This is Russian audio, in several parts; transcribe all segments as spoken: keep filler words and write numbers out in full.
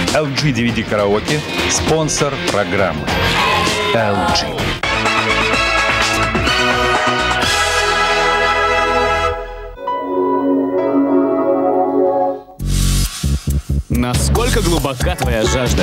эл джи ди ви ди Караоке – спонсор программы. эл джи. Насколько глубока твоя жажда?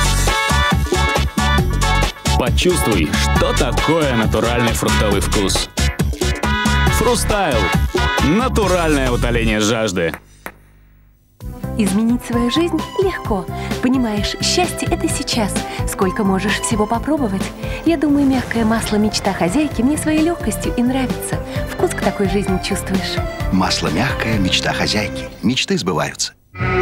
Почувствуй, что такое натуральный фруктовый вкус. Фрустайл. Натуральное утоление жажды. Изменить свою жизнь легко. Понимаешь, счастье — это сейчас. Сколько можешь всего попробовать. Я думаю, мягкое масло «Мечта хозяйки» мне своей легкостью и нравится. Вкус к такой жизни чувствуешь. Масло мягкое «Мечта хозяйки». Мечты сбываются.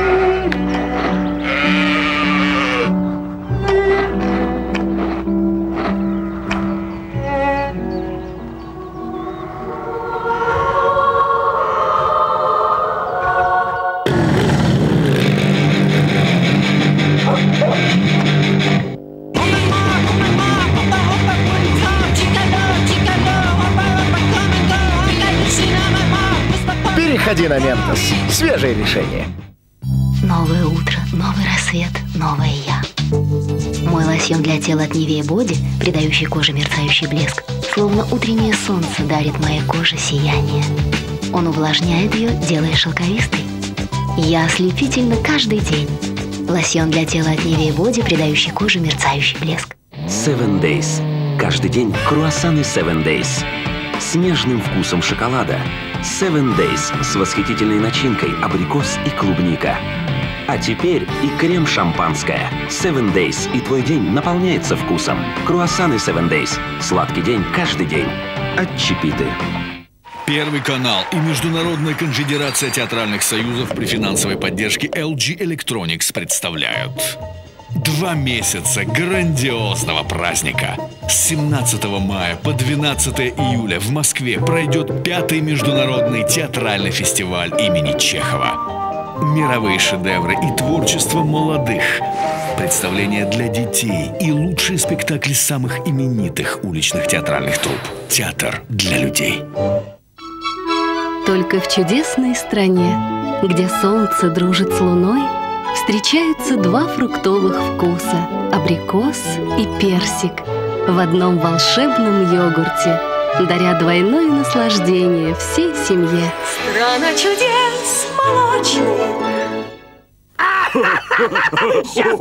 Переходи на Ментос. Свежее решение. Новое утро, новый рассвет, новое я. Мой лосьон для тела от Nivea Body, придающий коже мерцающий блеск, словно утреннее солнце дарит моей коже сияние. Он увлажняет ее, делая шелковистой. Я ослепительна каждый день. Лосьон для тела от Nivea Body, придающий коже мерцающий блеск. Seven Days. Каждый день круассаны Seven Days. С нежным вкусом шоколада. Seven Days с восхитительной начинкой абрикос и клубника. А теперь и крем-шампанское. Seven Days, и твой день наполняется вкусом. Круассаны Seven Days. Сладкий день каждый день. От Чипиты. Первый канал и Международная конфедерация театральных союзов при финансовой поддержке эл джи Electronics представляют два месяца грандиозного праздника. С семнадцатого мая по двенадцатое июля в Москве пройдет пятый международный театральный фестиваль имени Чехова. Мировые шедевры и творчество молодых, представления для детей и лучшие спектакли самых именитых уличных театральных труп. Театр для людей. Только в чудесной стране, где солнце дружит с луной, встречаются два фруктовых вкуса – абрикос и персик в одном волшебном йогурте, даря двойное наслаждение всей семье. Страна чудес молочных. Сейчас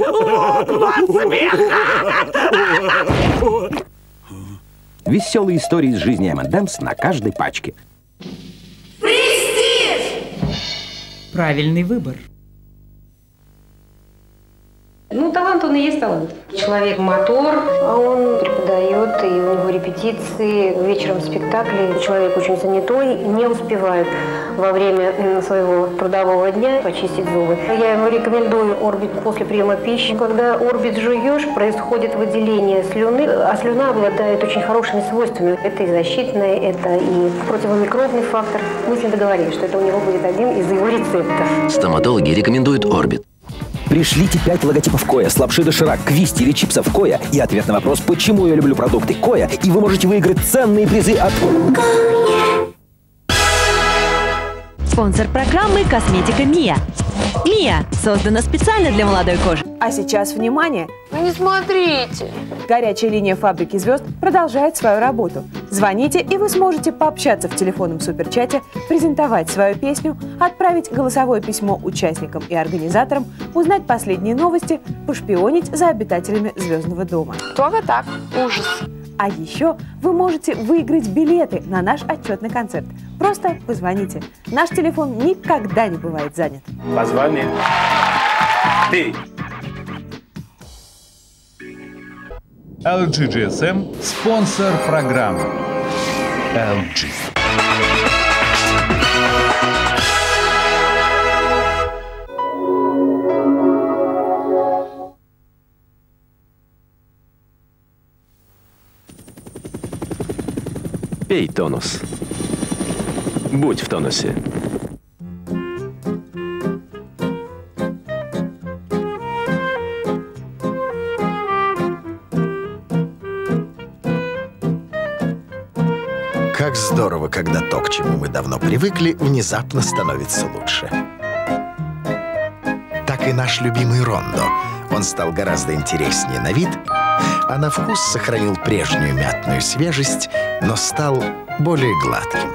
Веселые истории из жизни эм энд эмс на каждой пачке. Престиж! Правильный выбор. Ну, талант, он и есть талант. Человек-мотор, а он преподает, и у него репетиции, вечером спектакли. Человек очень занятой, не успевает во время своего трудового дня почистить зубы. Я ему рекомендую Орбит после приема пищи. Когда Орбит жуешь, происходит выделение слюны, а слюна обладает очень хорошими свойствами. Это и защитное, это и противомикробный фактор. Мы с ним договорились, что это у него будет один из его рецептов. Стоматологи рекомендуют Орбит. Пришлите пять логотипов Коя с лапши доширак, квисти или чипсов Коя и ответ на вопрос, почему я люблю продукты Коя, и вы можете выиграть ценные призы от Коя. Спонсор программы – косметика Мия. Мия создана специально для молодой кожи. А сейчас, внимание! Вы не смотрите! Горячая линия фабрики звезд продолжает свою работу. Звоните, и вы сможете пообщаться в телефонном суперчате, презентовать свою песню, отправить голосовое письмо участникам и организаторам, узнать последние новости, пошпионить за обитателями Звездного дома. Кто вы так? Ужас! А еще вы можете выиграть билеты на наш отчетный концерт. Просто позвоните. Наш телефон никогда не бывает занят. Позвони. Ты. эл джи джи эс эм – спонсор программы. эл джи. Пей тонус. Будь в тонусе. Как здорово, когда то, к чему мы давно привыкли, внезапно становится лучше. Так и наш любимый Рондо. Он стал гораздо интереснее на вид, а на вкус сохранил прежнюю мятную свежесть, но стал более гладким.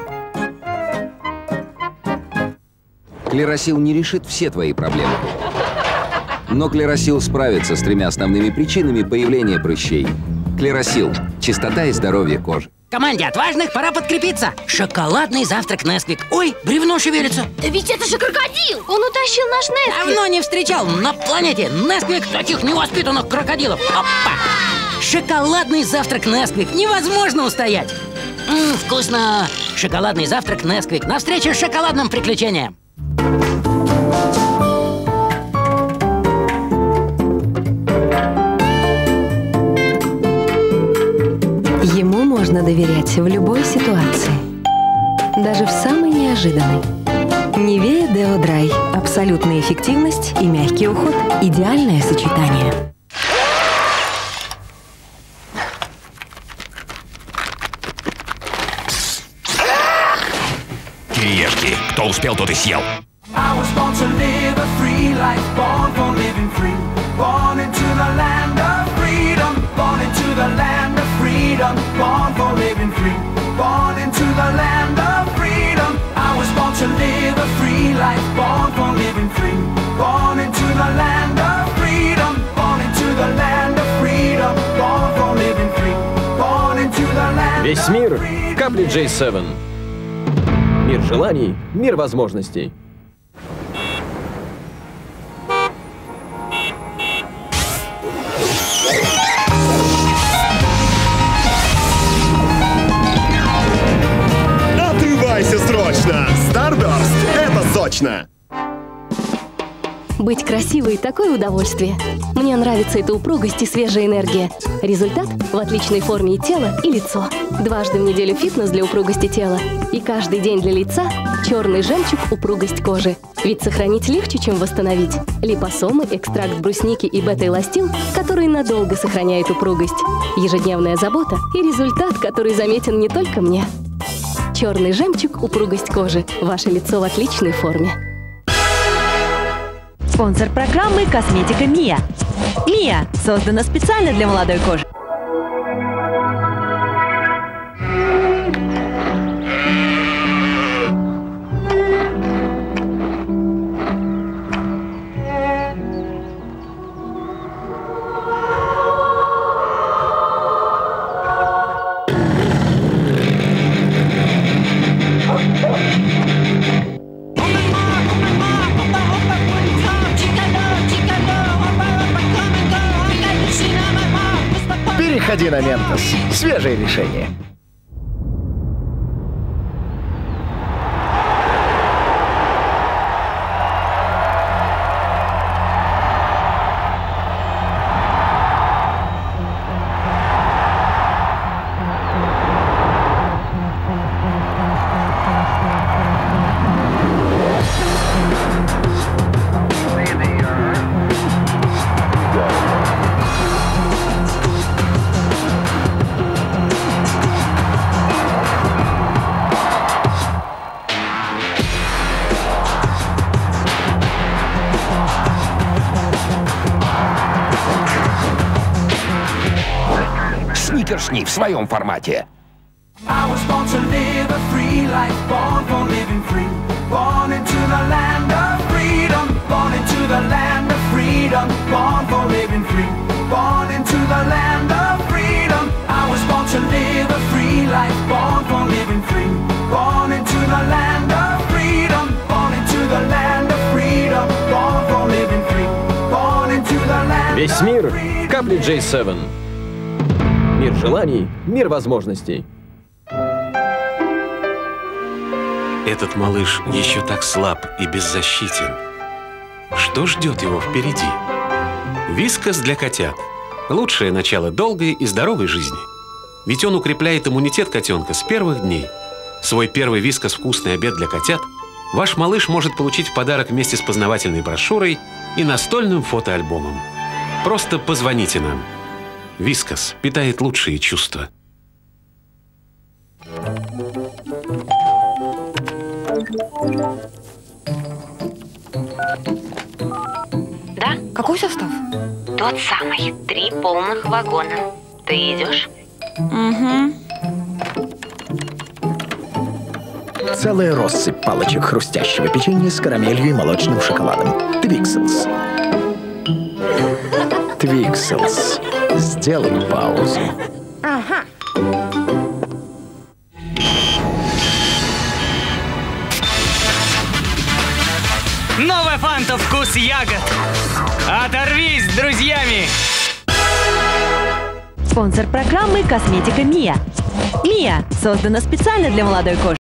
Клерасил не решит все твои проблемы. Но Клерасил справится с тремя основными причинами появления прыщей. Клерасил – чистота и здоровье кожи. Команде отважных пора подкрепиться. Шоколадный завтрак Несквик. Ой, бревно шевелится. Да ведь это же крокодил! Он утащил наш Несквик. Давно не встречал на планете Несквик таких невоспитанных крокодилов. Опа! Шоколадный завтрак Несквик. Невозможно устоять. Ммм, вкусно. Шоколадный завтрак Несквик. Навстречу с шоколадным приключениям. Ему можно доверять в любой ситуации, даже в самой неожиданной. Nivea Deo Dry. Абсолютная эффективность и мягкий уход. Идеальное сочетание. Кириешки. Кто успел, тот и съел. Born for living free, born into the land of freedom. I was born to live a free life, born for living free, born into the land of freedom, born into the land of freedom, born for living free, born into the land. Весь мир в капле джей семь. Мир желаний, мир возможностей. Срочно! Starburst — это сочно! Быть красивой — такое удовольствие. Мне нравится эта упругость и свежая энергия. Результат — в отличной форме и тело, и лицо. Дважды в неделю фитнес для упругости тела. И каждый день для лица — черный жемчуг упругость кожи. Ведь сохранить легче, чем восстановить. Липосомы, экстракт брусники и бета-эластин, который надолго сохраняет упругость. Ежедневная забота и результат, который заметен не только мне. Черный жемчуг, упругость кожи. Ваше лицо в отличной форме. Спонсор программы «Косметика Мия». Мия создана специально для молодой кожи. Переходи на Ментос. Свежее решение. Сникерсни в своем формате. I was born to live a free life, born for living free, born into the land of freedom, born into the land of freedom, born for living free, born into the land of freedom. I was born to live a free life, born for living free, born into the land of freedom, born into the land of freedom, born for living free, born into the land. Весь мир в капле джей семь. Мир желаний, мир возможностей. Этот малыш еще так слаб и беззащитен. Что ждет его впереди? Вискас для котят. Лучшее начало долгой и здоровой жизни. Ведь он укрепляет иммунитет котенка с первых дней. Свой первый Вискас «Вкусный обед для котят» ваш малыш может получить в подарок вместе с познавательной брошюрой и настольным фотоальбомом. Просто позвоните нам. Вискас питает лучшие чувства. Какой состав? Тот самый. Три полных вагона. Ты идешь? Угу. Целая россыпь палочек хрустящего печенья с карамелью и молочным шоколадом. Твикселс. Твикселс. Сделай паузу. Ага. Новая фанта «Вкус ягод». Оторвись с друзьями! Спонсор программы «Косметика Мия». Мия создана специально для молодой кожи.